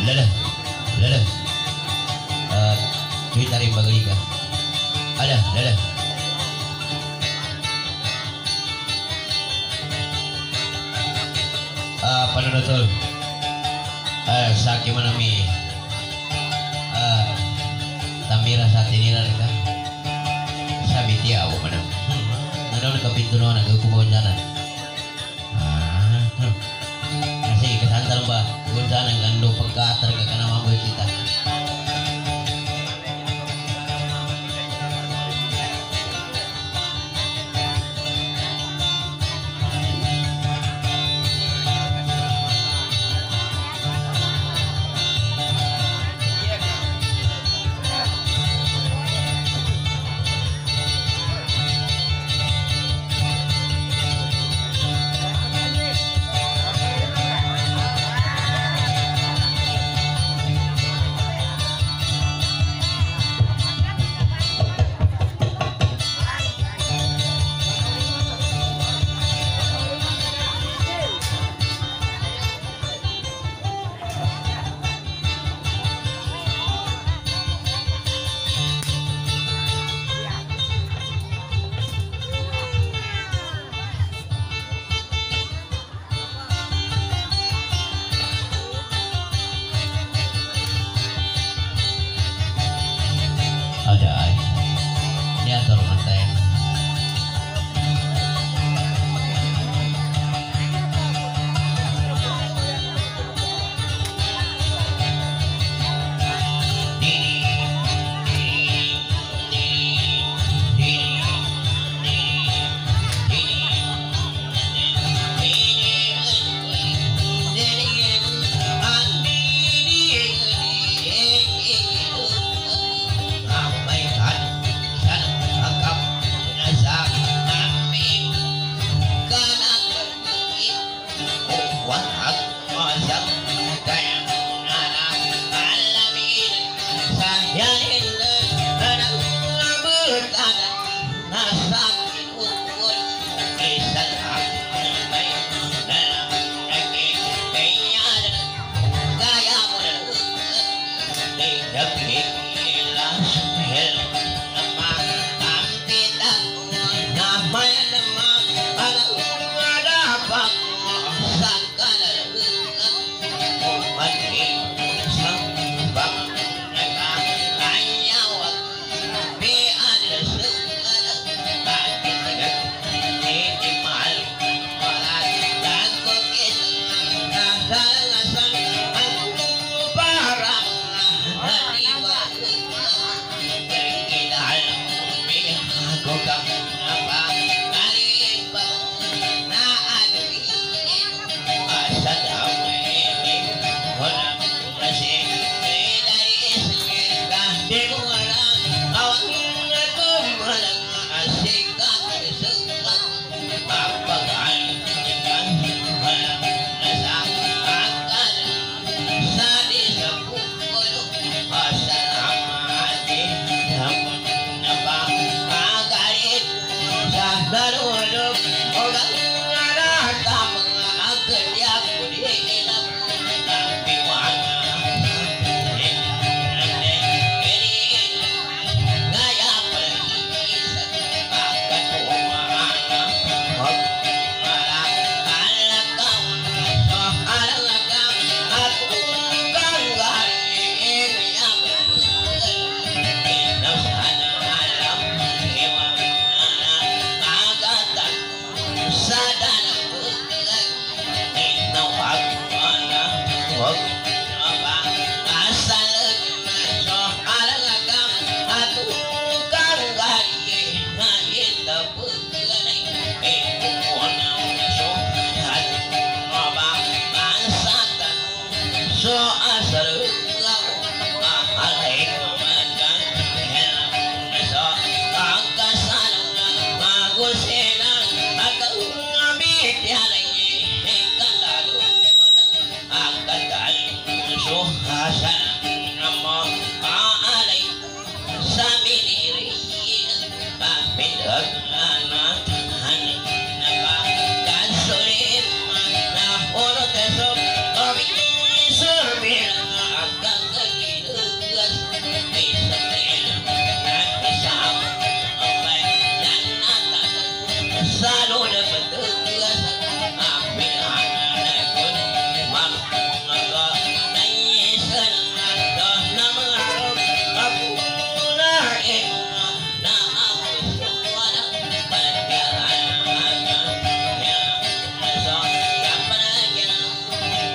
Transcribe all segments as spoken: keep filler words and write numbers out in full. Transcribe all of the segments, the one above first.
Lala, lala. Uh, Duit tarim bagay ka. Ada, lala. Ah, panunutol. Ah, sa akin man ami. Ah, tamira sa tiniran ka. Sabi tiya ako man. Ano nakapinto na nagkukubaw dyan na. Ah, hmm. Kasi kasantal ba? Kung saan ang ando pagkatar ka ka na mamoy kita.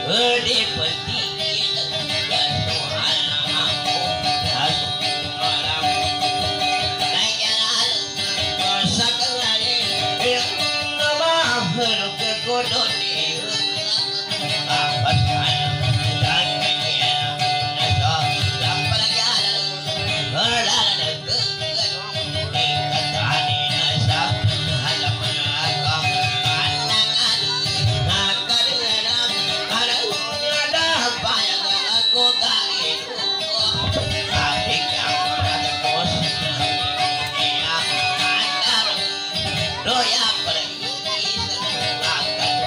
Ede peti ya Tuhan aku masuk malam naikkan masa kembali yang nama berkekodon di apa saya dan dia nasa dapat jalan berada ke ikatan nasa halaman agam pandangan maka dengan ada ada apa yang aku kait adik yang terus dia ada doya pergi akan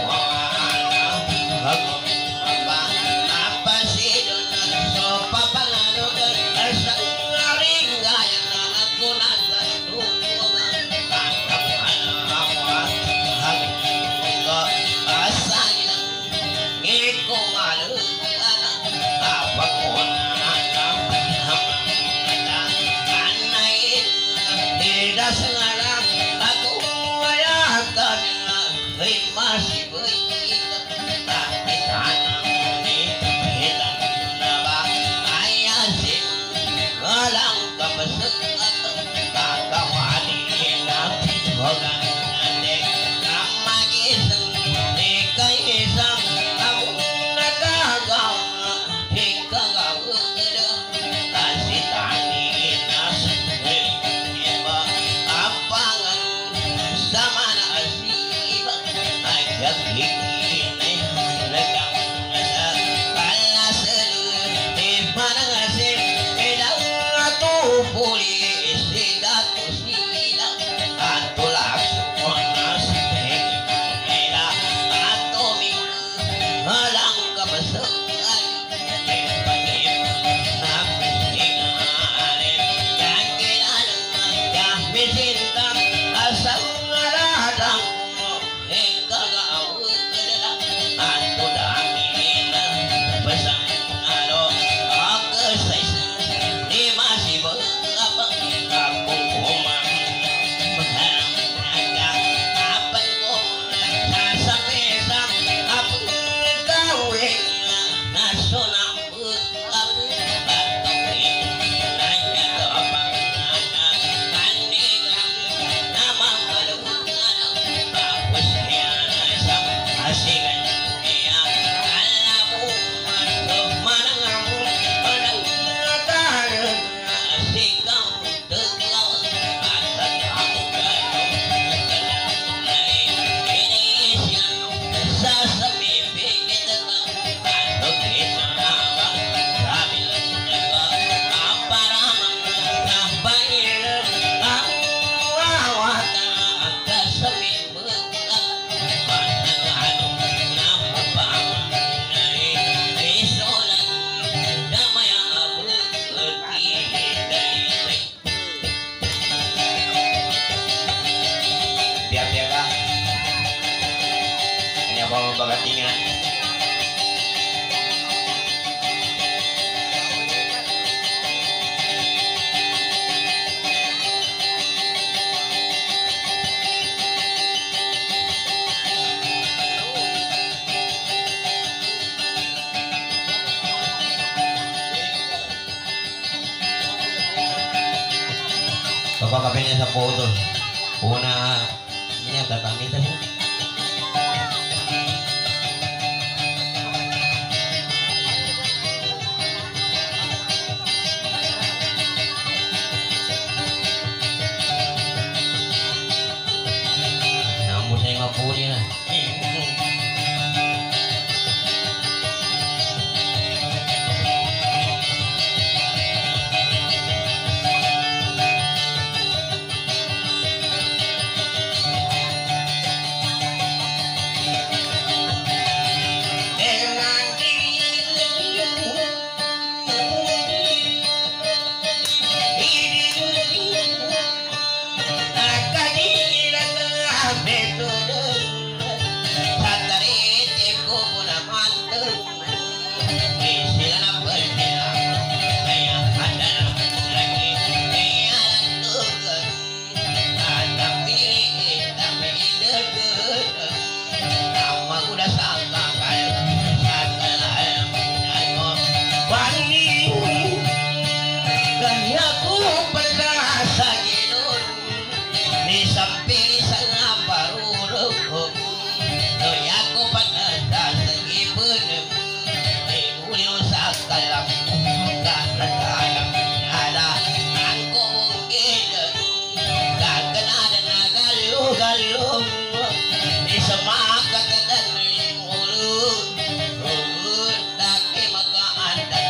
aku apa apa sih dona so papa ngado asal ringga yang aku nasa dulu mantap apa aku asal ngiko malu apa kon tidak sengaja aku ayahkan masih begitu tapi tanam ini hilang naba ayah sih malang kebesek kakak wadina hogan ande nama kisah nikah isam aku nakagau hingga kau gede kasih tani nas iba apa kan sama nasi ajak ini lekang nasa kalah seru di mana ngasih edang atu puli sidat sidat atu langsung nasi eda atu minggu halang kebesaran pagi nabi sinare kangen yang bisinta asal ngadang hingga kau adalah atu damina pesan ado aku saisa di masih berapa aku kumam berharap naga apa kau nasa pesam apa kau lena nasional berapa atau ini nanya ke apa nanya kandikan nama malu apa sih nasam asikan dia alamu kemana kamu pada ngakar asikam tegak atas aku kayu lain ini siang sasami pikir atau kita abang sambil jaga apa ramang apa ilmu awak tak semi bekak mana anu nama pangai isolan damai abu dari biar-biarlah ini apa bagatingan Bapak kapenya sa foto una niya tatamita siya namun saya ngapuni na benem ibu usah kalam karena kalam ada angko mungkin tak kena dengan galuh-galuh di semak dan mulu tak maka ada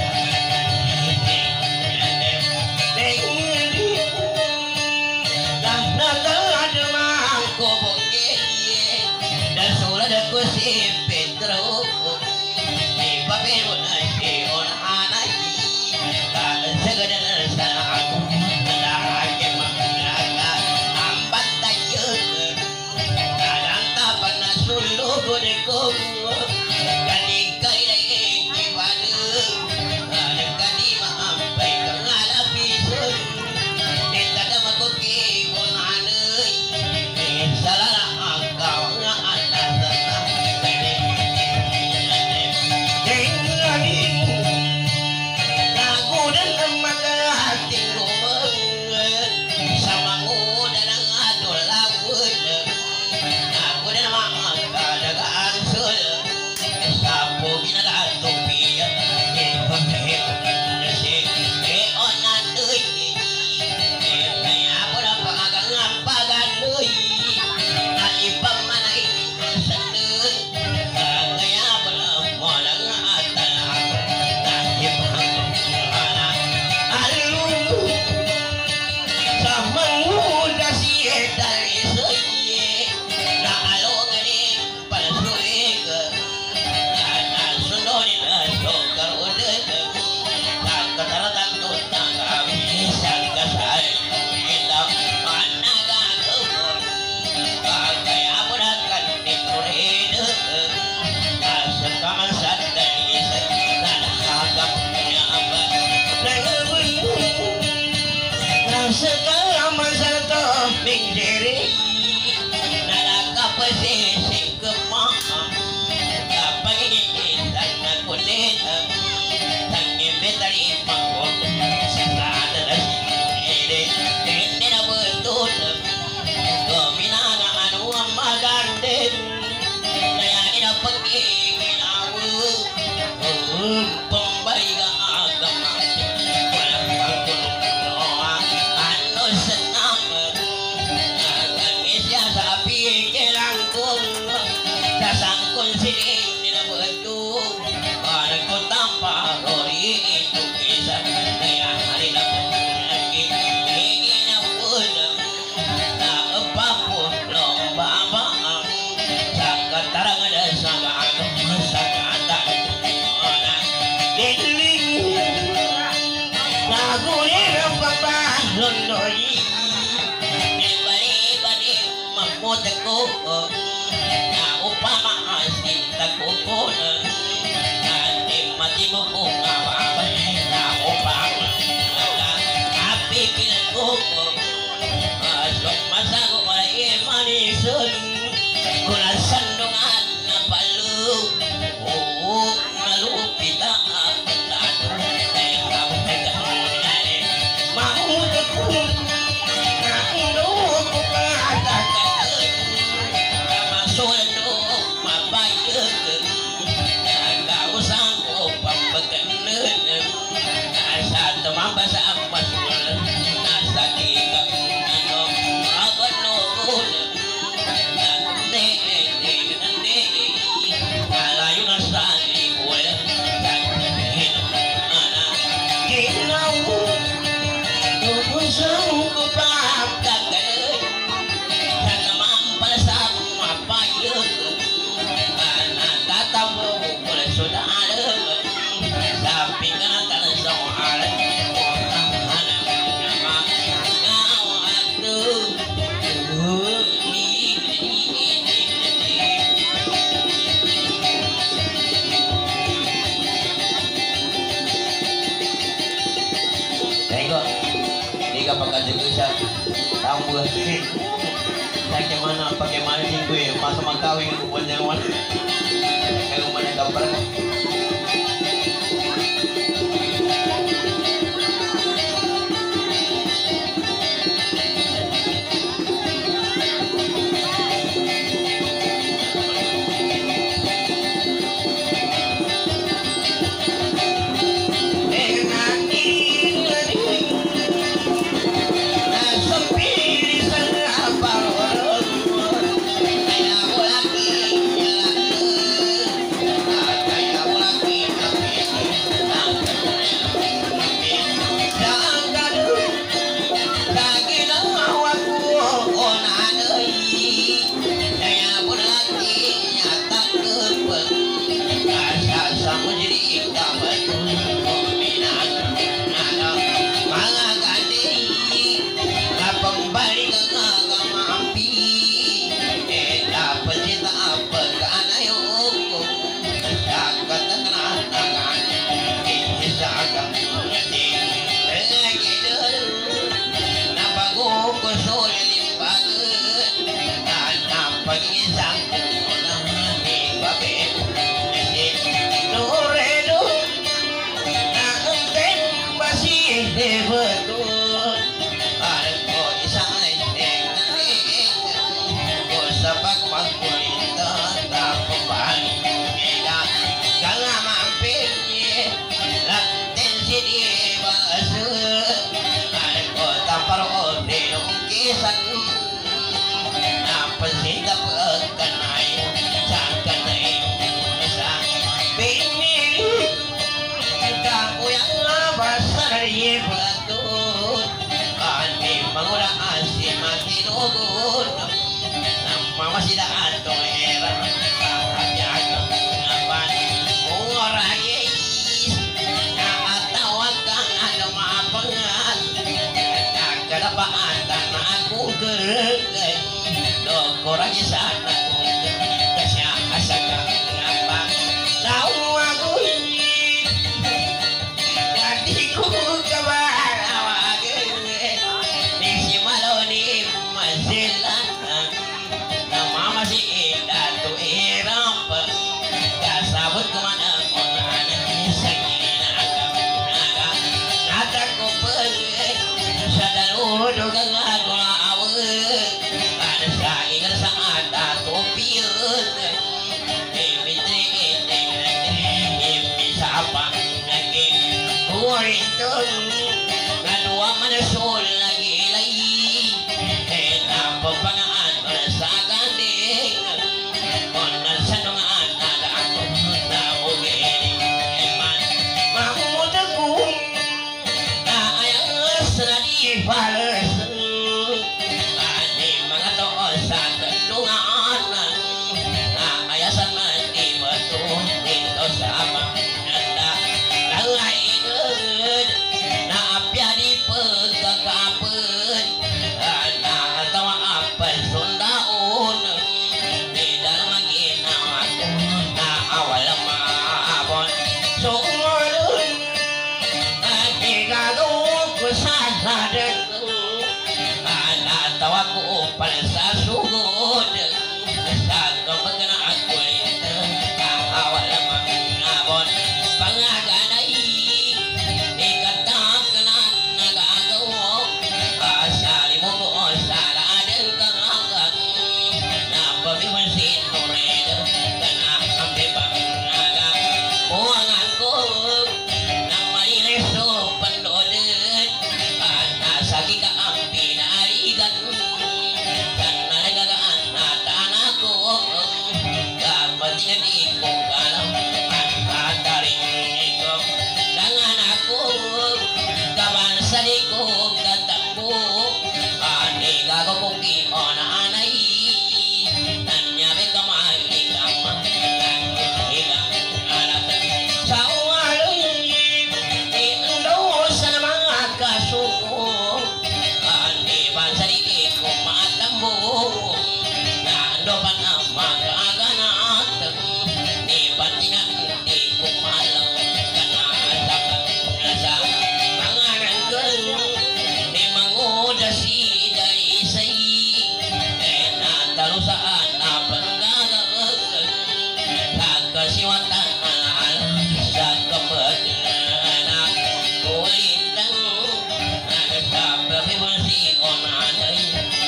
ku si Petro di papi munai on anai tak segera sana aku lagi mengaga ambat tajud kadang tak pernah suluh budeku kali kali kiwadu ada kali mampai kengala pisun kita dah makuki on anai salah akau ngada segala masalah menjadi nak apa sih kemah apa ini tak kulit tangi betari mangkok sekarang ini ini dah betul keminangan anu maganden saya ini dah pergi minawu pembari agama Londoi, bali-bali mampu teguh, na upama asin teguh, nanti mati bunga apa, na upama, api kilku, asok masa ko ay manisun, kula sandungan na palu, oh malupita ang tato, ay kamu teguh. Pagkajaga tambah bagaimana bagaimana sih gue masa makawin punya wan kayak mana gambar sidaan to era kahayagan ngapan murage natawag kang ano mapangal kakalapaan tan aku kerek do korang sana kasya asaka ngapan tau aku ngati ku kabarawag ni si maloni masilan nama masih indah tu irap kasabut kemana konan sakina naga nata ko pergi sadar udo gagala awe ada sa ingat saat topiun dimitri ini bisa apa lagi itu ngadua mana sol lagi lagi eh apa pangaan sa ganding konan sa nungaan ada ako na ugeni man mahmud ako na ayang sa di pares ani mga toon sa tulungan na ayasan man di bato dito sa amanda langainod na apya di pagkakapod na tawa apal sundaon di dalam ginawa ko na awal maabon sumulun at igagawa ko sa natin natawa ko pala sa sugod sa kapag na ako'y awal maabon pangaganay ikatak na nagagawa asali mo ko sa ladang karagat na pamimansin mo rin kana ang pipangnaga buwangan ko ng malireso pandodet at nasa kika ang pinarigan kana nagagaan na tanak ko kapatigan ikong kalam at kataring iko dangan ako kaman sa likod katakbo ani gago kong kion anay nanyabe kamay ikam ikam anak sa uwaloy indo sa mga kasuko ani bansari ko matambo na ando pa na magaganat ni pantingan di ko malang kana sa mga nanggal ni manguda si dari say eh natalo saan na panggagag sa kasiwatan sa kapag na kulit lang sa papimansin o nanay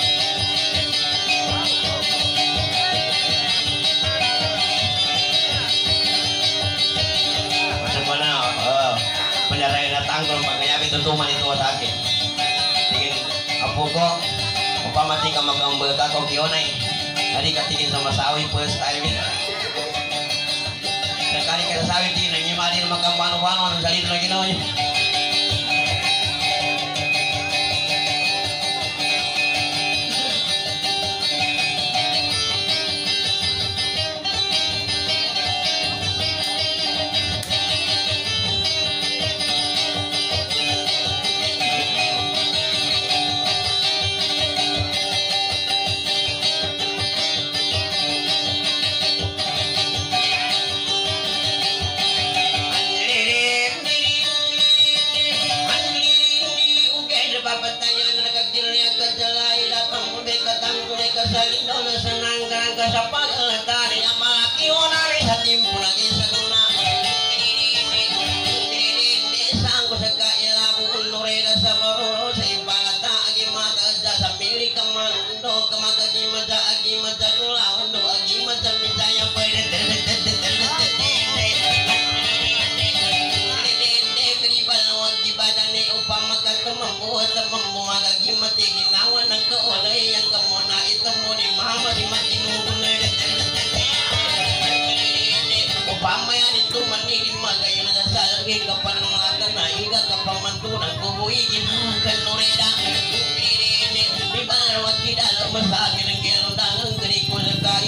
mana oh penyarai datang kalau pangayabi tutuman itu sa akin tingin apo ko upamati ka magambal ka ko kionay hari ka tingin sa masawi first time nakali ka sa sawi tingin nangimali na magkambano-bano ang salito na ginawa niyo sa paglatari ang mga kionari sa timpo na isa ko na saan ko sa kailabo ulureda sa baro sa ibalata agimat sa sa pili ka manundo kamagadimat sa agimat sa tulaundo agimat sa misaya pwede kanipalawag di badan ni upamakat kamambuhat sa mambuhat agimat ginawa ng kaolay ang kamuna ito mo ni mama di matinubo pamayan itu manili magayon na sa lagi kapanungatan na iga kapamantunan kubuigin kanureda di barawat tidak masakit ng kilundangan kini ko sa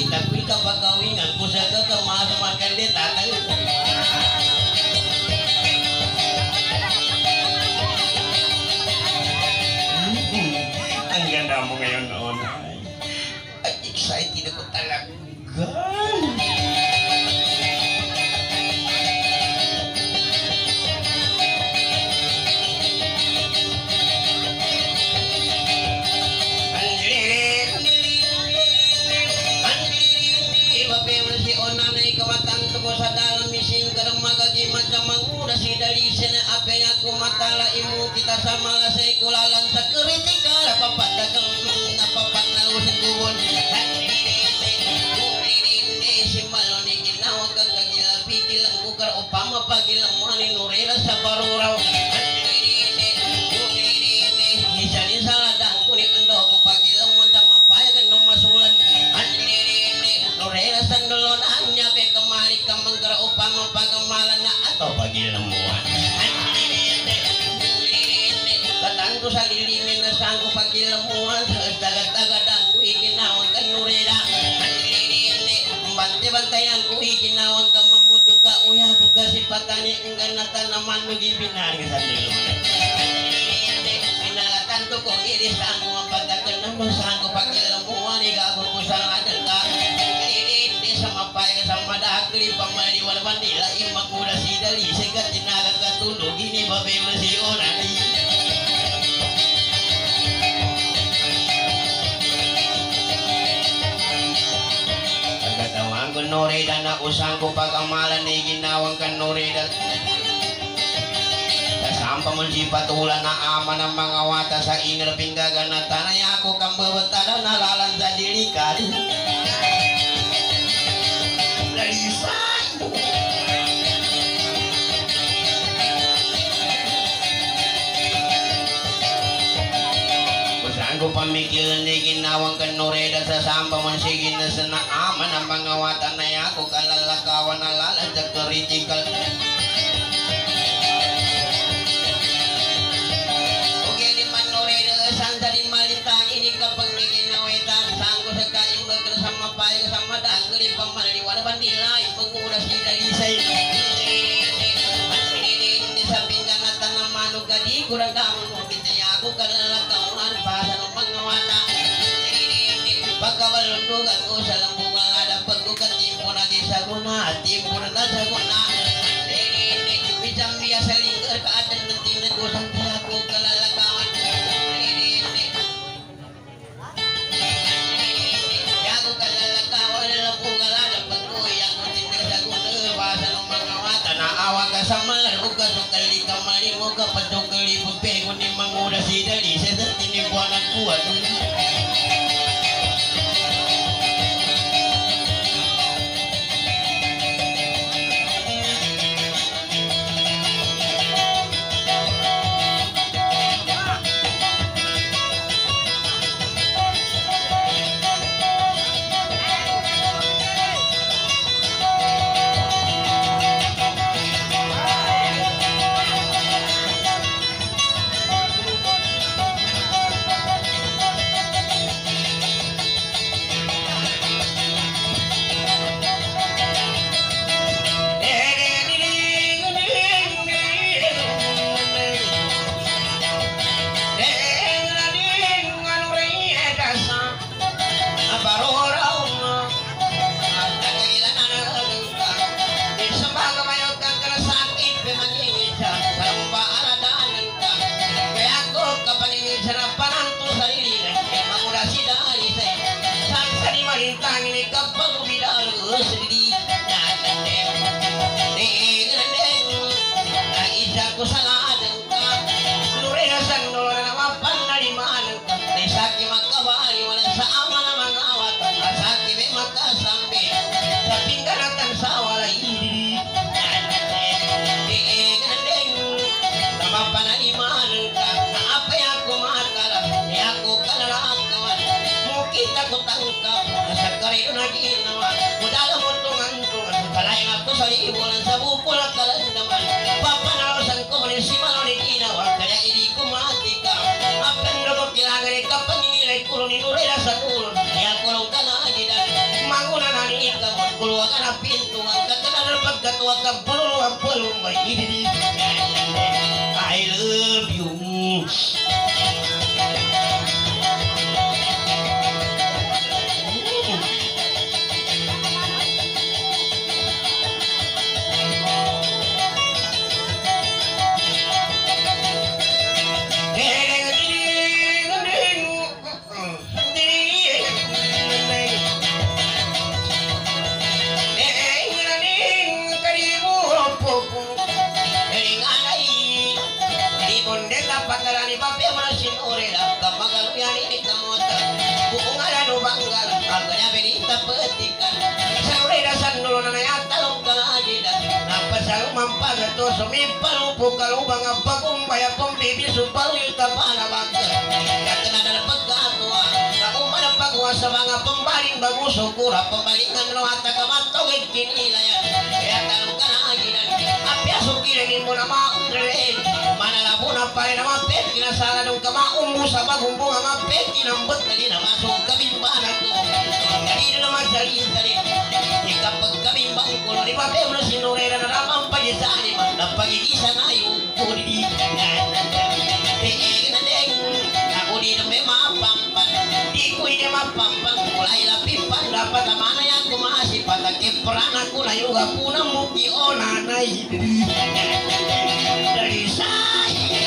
kamu ngayon noon. Ay, excited ako talaga. Matala imu kita sama lasai kulalan sakritikal papadagang napapat na usin kubon simbaloni ginawa kang kagila pikilang kukar upama pagilang mani nurela sa baruraw hisalin saladang kunik ando ko pagilang mantang mapayagan no masulan nurela sandolon anya pe kemari kamang kara upama pagamalan na atau pagilang muan Katangku salilingin na sangko pagilamuan Taga-taga dangku ikinawang kanurera Bante-bantayan ku ikinawang ka mamutu ka Uya ku kasipatani enggan na tanaman Nugi binari sa dulu Pinalatan ko kong iris Sangko ang pagkakanan mo Sangko pagilamuan Ikaw ko saladan ka Hindi sa mapaya sa madakli Pamaliwal bandila Imak mula si dali Sigat tinagang katulog Ini babe masih orang Noreda na usang ko pagamalan ni ginawang kan Noreda Kasampa mo si patulan na ama ng mga wata sa ingal pinggagan na tanay ako kang babantada na lalan sa dilikan Lalisan Ko pamikil ni ginawang kanureda sa samba man sige na sa naama ng mga wata na ako kalalakawan na lalan sa critical okay di man nureda sanda di malitang ini kapag ni ginawetan sangko sa kaing bagel sama payo sama dangli pamaliwan bandila ipanguras ni dalisay di sa pinggan at tanamano kadi kurang damang mo bitaya ako kalalakawan para Pagkawalundugan ko sa lambungan ada pagkukat timpo na di saguna timpo na saguna Bijang biasa lingkar keadaan nantinan ko sampai aku kalalakawan Ya aku kalalakawan lambungan ada pagkukat yang nantinan saguna bahasa ng mga wata na awa ka sa malar uka sukali kamari mo ka patukali pupego ni mangura si dali sa tinibuanan kuat I love you. to sumipal pukal ubang pagong baya pong bibi supal yuta panawag kata na pagkatua ako manapagwa sa mga pambaling bagus ukura pambalingan no at kamatogig kinilayan kaya tanong ka na aginan apyaso kinanin mo na maundre manalabo na pa rin na mapet kinasala nung kamaumbo sa bagumbong ang mapet kinambot na rin na masong kabimbanan ko kanina naman sarin-sarin kapag kami bangkulo di ba pero sinurera na ramang pagisani man na pagigisa na yung puri ako di na may mapampan di ko hindi mapampan kulay lapipan dapat amana yan kumasi patakiprana ko na yung gapuna muki o nanay dari say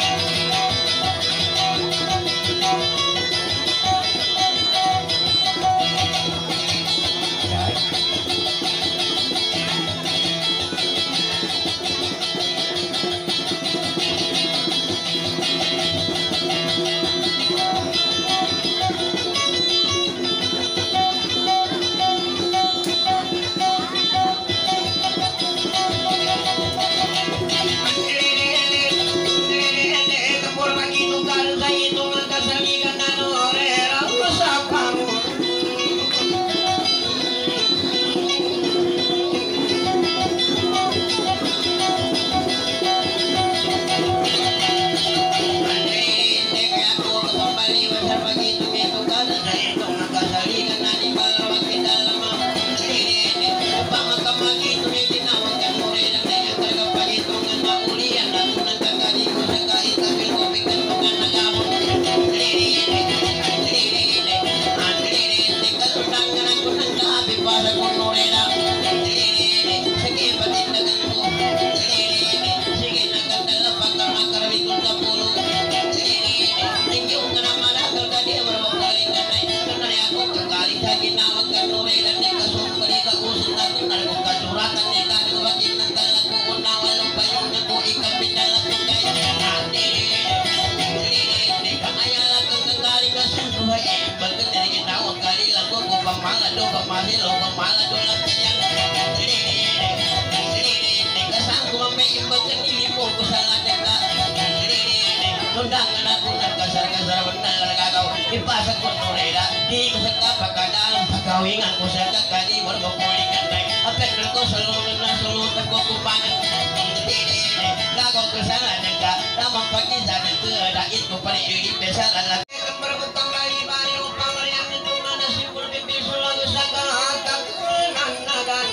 undangan aku nak kasar-kasar benar kagau ipasang ko noreda di ko sa kapakadang pagawingan ko sa kakadi warga pulikan tay apel ko sa lulong na sulutan ko kupangan kagau kesalahan ka tamang pagkisa ng kedait ko pala ilit sa lalaki berbutang bali bali upang riang itu mana sipul pipi sulalu sa kahatak nang nagan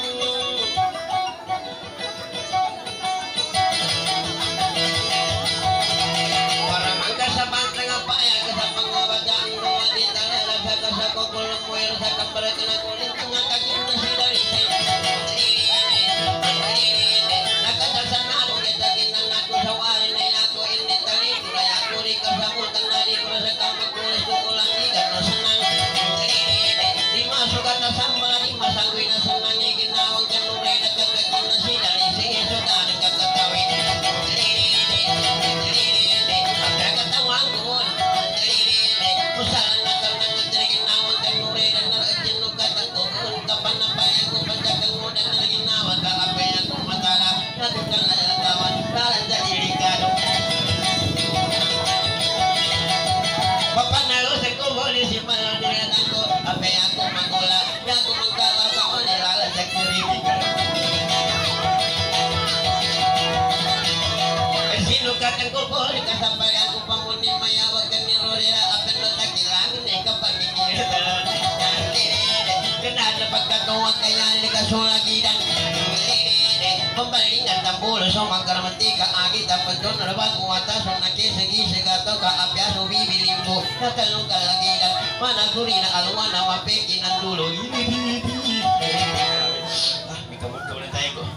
pembalingan tampul so mangkaramatika agi dapat don rabag kuwata so nakisagi sigato ka apyaso bibilimbo nakalong kalagidan managuri na alwan na mapeki ng dulo ah may kamunto na tayo ko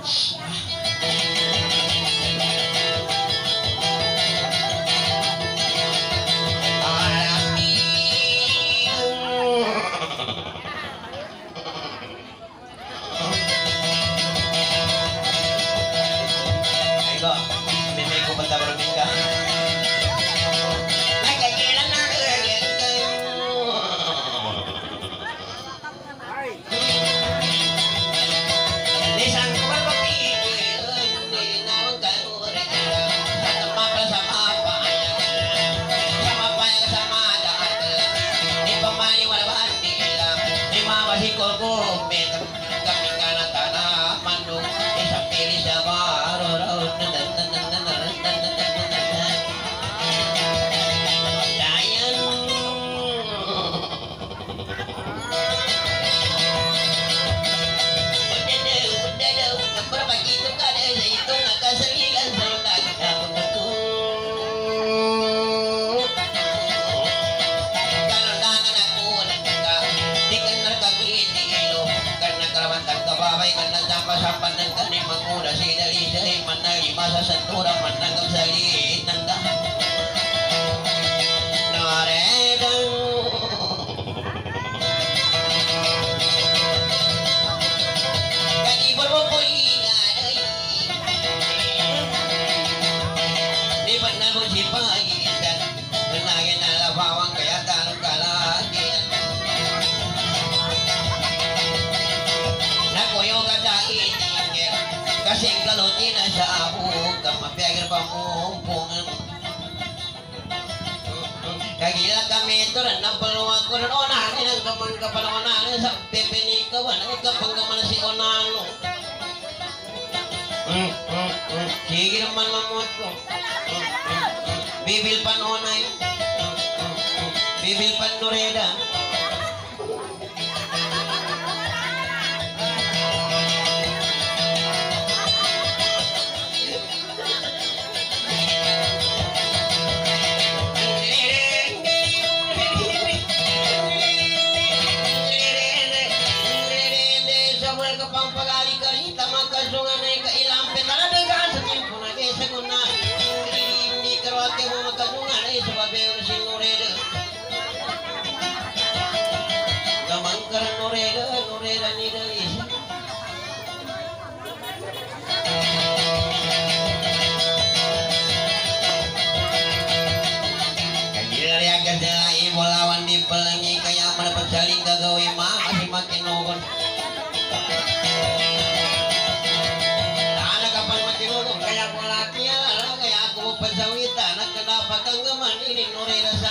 masa setura menanggap salit nanda noredang kaki berbukuy ngadai di benar uji pagitan kenangin ala bawang kaya tanong kalagian nakuyo kadain kasing kalutin na sa abo kamapyagir pamumpungan kagila kami turan ng paluwag ko rin onanin ang kamang kapalonanin sa pipinikawan ang kapanggaman si onano sige naman mamot ko bibil panonay bibil panureda walawan di pelangi kaya mendapat saling gagawi mah masih makin nugon anak kapan makin nugon kaya aku latihan kaya aku pesawitan anak kenapa kang geman ini nurera